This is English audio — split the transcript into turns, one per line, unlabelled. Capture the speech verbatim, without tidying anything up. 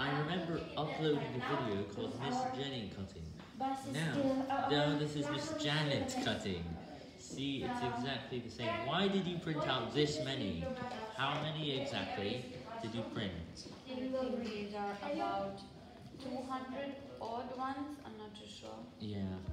I remember uploading a video called Miss Jenny Cutting. Now, no, this is Miss Janet Cutting. See, it's exactly the same. Why did you print out this many? How many exactly did you print?
I think these are about two hundred odd ones, I'm not too sure.
Yeah.